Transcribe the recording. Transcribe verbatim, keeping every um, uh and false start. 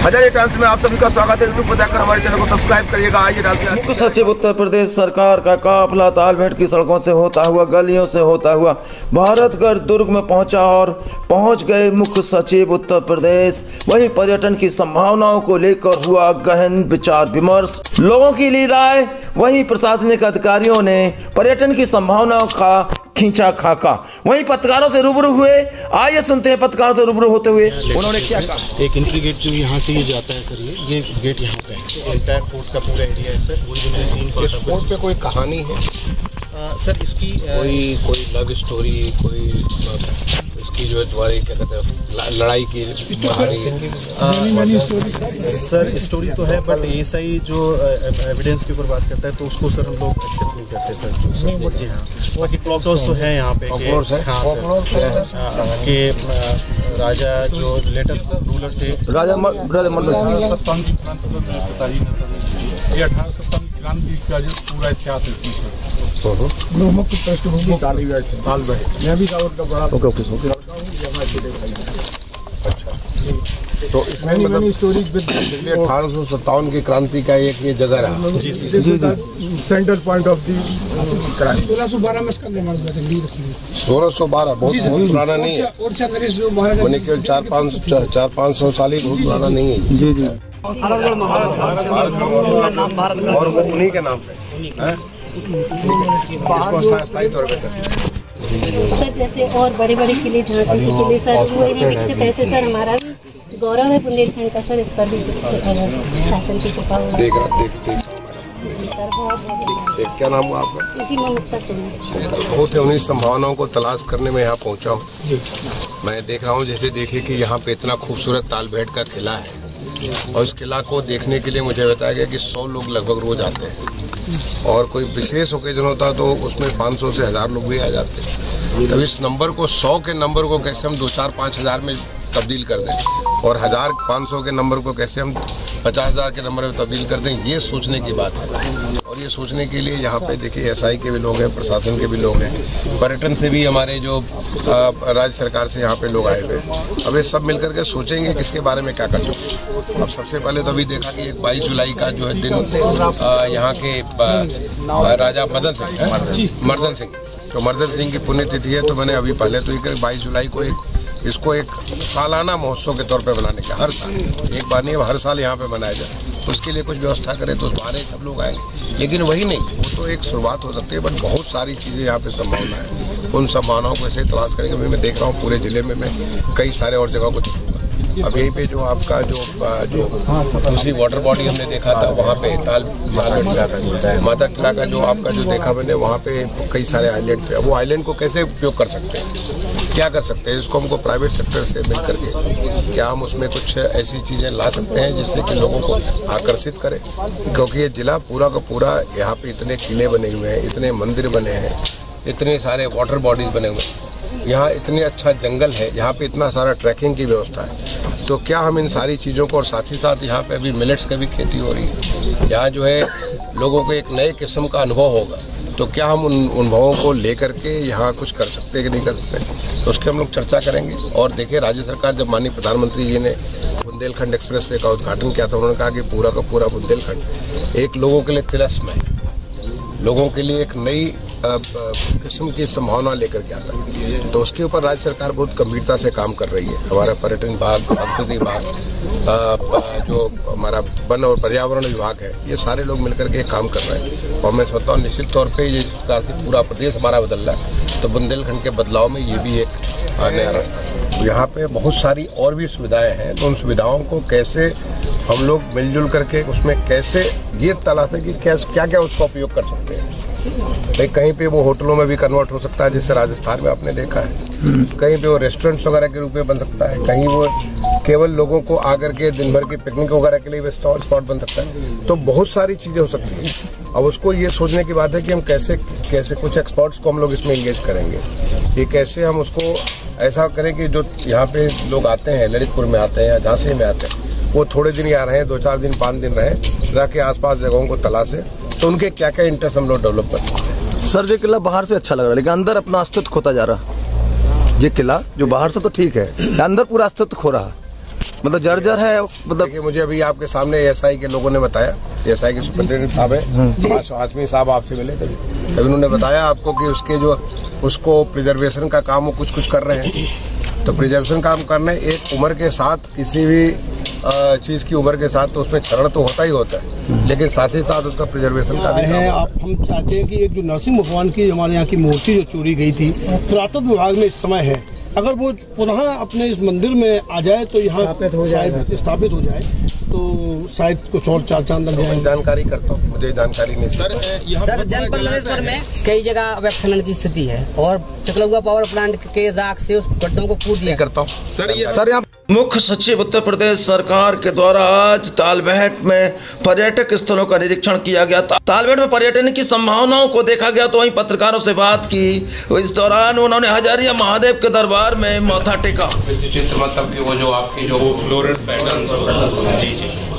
Hazare times में आप सभी का स्वागत है। यूट्यूब पर जाकर हमारे चैनल को सब्सक्राइब करिएगा। आइए डालते हैं। मुख्य सचिव उत्तर प्रदेश सरकार का काफिला तालबेट की सड़कों से होता हुआ गलियों से होता हुआ भारतगढ़ दुर्ग में पहुंचा और पहुंच गए मुख्य सचिव उत्तर प्रदेश। वहीं पर्यटन की संभावनाओं को लेकर हुआ गहन विचार विमर्श, लोगों की ली राय। वहीं प्रशासनिक अधिकारियों ने पर्यटन की संभावनाओं का खींचा खाका। वहीं पत्रकारों से रूबरू हुए। आइए सुनते हैं पत्रकारों से रूबरू होते हुए उन्होंने क्या कहा। एक एंट्री गेट जो यहाँ से ये जाता है सर, ये ये गेट यहाँ पे है। एंटायर पोर्ट का पूरा एरिया है सर। वही इस पोर्ट पे कोई कहानी है आ, सर इसकी आ, कोई कोई लव स्टोरी, कोई इसकी जो है तुम्हारी क्या कहते हैं लड़ाई की कहानी सर स्टोरी तो है, बट ऐसा ही जो एविडेंस के ऊपर बात करता है तो उसको सर हम लोग एक्सेप्ट नहीं करते सर। जी हाँ, बाकी प्लॉटर्स तो है यहाँ पे कि हाँ सर कि राजा जो लेटर रूलर थे राजा राजा ये अठारह सौ सत्तावन क्रांति का जो पूरा इतिहास तो इसमें मतलब अठारह सौ सत्तावन की क्रांति का एक ये जगह रहा। जी जी जी सेंट्रल पॉइंट ऑफ दी सोलह सौ बारह में इसका निर्माण सोलह सौ बारह बहुत बहुत पुराना नहीं है, मैंने केवल चार पाँच चार पाँच सौ साल ही, बहुत पुराना नहीं है। जी जी और वो उन्हीं के नाम पे सर, जैसे और बड़े बड़े किले, झांसी के किले सर वो इन्हें विकसित ऐसे सर हमारा गौरव है बुंदेलखंड का सर। इस पर भी शासन की कृपा हो। देख देखते क्या नाम हुआ आपका? जी ममता सिंह। बहुत है उन्हीं संभावनाओं को तलाश करने में यहाँ पहुँचा हूँ। मैं देख रहा हूँ जैसे देखिए कि यहाँ पे इतना खूबसूरत तालबेट का किला है और इस किला को देखने के लिए मुझे बताया गया कि सौ लोग लगभग रोज आते हैं और कोई विशेष ओकेजन होता तो उसमें पाँच सौ से हजार लोग भी आ जाते हैं। तब इस नंबर को सौ के नंबर को कैसे हम दो चार पाँच हजार में तब्दील कर दें और हजार पाँच सौ के नंबर को कैसे हम पचास हजार के नंबर में तब्दील कर दें, ये सोचने की बात है। और ये सोचने के लिए यहाँ पे देखिए एसआई के भी लोग हैं, प्रशासन के भी लोग हैं, पर्यटन से भी हमारे जो राज्य सरकार से यहाँ पे लोग आए हुए। अब ये सब मिलकर के सोचेंगे किसके बारे में क्या कर सकते हैं। अब सबसे पहले तो अभी देखा कि एक बाईस जुलाई का जो है दिन यहाँ के राजा मदन सिंह मर्दन सिंह तो मर्दन सिंह की पुण्यतिथि है। तो मैंने अभी पहले तो एक बाईस जुलाई को एक इसको एक सालाना महोत्सव के तौर पे बनाने का, हर साल एक बार नहीं हर साल यहाँ पे मनाया जाए, उसके लिए कुछ व्यवस्था करें तो बाहर सब लोग आएंगे। लेकिन वही नहीं, वो तो एक शुरुआत हो सकती है, बट बहुत सारी चीजें यहाँ पे संभावना है। उन संभावनाओं को ऐसे तलाश करेंगे। मैं देख रहा हूँ पूरे जिले में, मैं कई सारे और जगहों को देखूंगा। अब यहीं पे जो आपका जो जो दूसरी वाटर बॉडी हमने देखा था वहाँ पे ताल माता किला का जो आपका जो देखा मैंने, वहाँ पे कई सारे आइलैंड थे। वो आइलैंड को कैसे उपयोग कर सकते हैं, क्या कर सकते हैं, इसको हमको प्राइवेट सेक्टर से मिल करके क्या हम उसमें कुछ ऐसी चीजें ला सकते हैं जिससे कि लोगों को आकर्षित करें। क्योंकि ये जिला पूरा का पूरा यहाँ पे इतने किले बने हुए हैं, इतने मंदिर बने हैं, इतने सारे वाटर बॉडीज बने हुए हैं, यहाँ इतने अच्छा जंगल है, यहाँ पे इतना सारा ट्रैकिंग की व्यवस्था है। तो क्या हम इन सारी चीज़ों को, और साथ ही साथ यहाँ पे अभी मिलेट्स की भी खेती हो रही है, यहाँ जो है लोगों को एक नए किस्म का अनुभव होगा। तो क्या हम उन अनुभवों को लेकर के यहाँ कुछ कर सकते हैं कि नहीं कर सकते, तो उसके हम लोग चर्चा करेंगे। और देखिए राज्य सरकार जब माननीय प्रधानमंत्री जी ने बुंदेलखंड एक्सप्रेसवे का उद्घाटन किया था, उन्होंने कहा कि पूरा का पूरा बुंदेलखंड एक लोगों के लिए तिलस्म है, लोगों के लिए एक नई किस्म की संभावना लेकर के आता है। तो उसके ऊपर राज्य सरकार बहुत गंभीरता से काम कर रही है। हमारा पर्यटन विभाग, संस्कृति विभाग, जो हमारा वन और पर्यावरण विभाग है, ये सारे लोग मिलकर के काम कर रहे हैं। और मैं समझता हूँ निश्चित तौर पे ये प्रकार से पूरा प्रदेश हमारा बदल रहा है, तो बुंदेलखंड के बदलाव में ये भी एक नया रास्ता है। यहाँ पे बहुत सारी और भी सुविधाएं हैं, तो उन सुविधाओं को कैसे हम लोग मिलजुल करके उसमें कैसे ये तलाशें कि क्या क्या क्या उसका उपयोग कर सकते हैं। भाई कहीं पे वो होटलों में भी कन्वर्ट हो सकता है, जिससे राजस्थान में आपने देखा है, कहीं पे वो रेस्टोरेंट्स वगैरह के रूप में बन सकता है, कहीं वो केवल लोगों को आकर के दिन भर की पिकनिक वगैरह के लिए स्पॉट बन सकता है। तो बहुत सारी चीजें हो सकती हैं। अब उसको ये सोचने की बात है कि हम कैसे कैसे कुछ एक्सपर्ट्स को हम लोग इसमें इंगेज करेंगे, ये कैसे हम उसको ऐसा करें कि जो यहाँ पे लोग आते हैं, ललितपुर में आते हैं या झांसी में आते हैं, वो थोड़े दिन यहाँ रहे, दो चार दिन पाँच दिन रहे, रह के आसपास जगहों को तलाशे, तो उनके क्या क्या इंटरेस्ट हम लोग डेवलप कर सकते हैं। सर ये किला बाहर से अच्छा लग रहा है, लेकिन अंदर अपना अस्तित्व खोता जा रहा है। ये किला जो बाहर से तो ठीक है, अंदर पूरा अस्तित्व खो रहा है। मतलब जर्जर है, मतलब देखिए मुझे अभी आपके सामने एसआई के लोगों ने बताया, एसआई के सुपरिटेंडेंट साहब है, हाशमी साहब आपसे मिले थे, तभी उन्होंने बताया आपको कि उसके जो उसको प्रिजर्वेशन का काम वो कुछ कुछ कर रहे हैं। तो प्रिजर्वेशन काम करने एक उम्र के साथ, किसी भी चीज की उम्र के साथ, तो उसमें क्षरण तो होता ही होता है, लेकिन साथ ही साथ उसका प्रिजर्वेशन का भी है। आप हम चाहते हैं कि एक जो नरसिंह भगवान की हमारे यहाँ की मूर्ति जो चोरी गई थी, पुरातत्व विभाग में इस समय है, अगर वो पुनः अपने इस मंदिर में आ जाए तो यहाँ शायद स्थापित हो जाए, तो शायद कुछ और चार चांद लग जाए। जानकारी करता हूँ, मुझे जानकारी नहीं सर। सर जनपद नरेश्वर में कई जगह अवैध खनन की स्थिति है और चकलुआ पावर प्लांट के राख से उस गड्ढों को कूद लिया करता हूँ सर। ये सर यहाँ मुख्य सचिव उत्तर प्रदेश सरकार के द्वारा आज तालबेहट में पर्यटक स्थलों का निरीक्षण किया गया। तालबेहट में पर्यटन की संभावनाओं को देखा गया, तो वहीं पत्रकारों से बात की। इस दौरान उन्होंने हजारिया महादेव के दरबार में माथा टेका। चित्र मतलब वो जो आपकी जो फ्लोरेंट पैटर्न जी जी